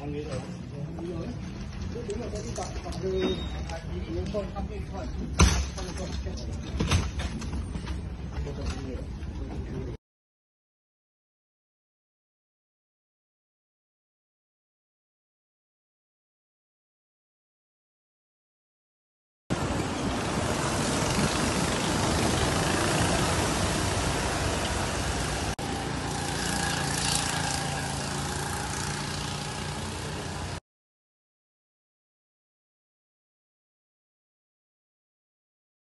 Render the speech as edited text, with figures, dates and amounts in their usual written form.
ghế rồi. Đúng rồi. Đúng là có cái bạn rồi uống không ăn cái thoại không.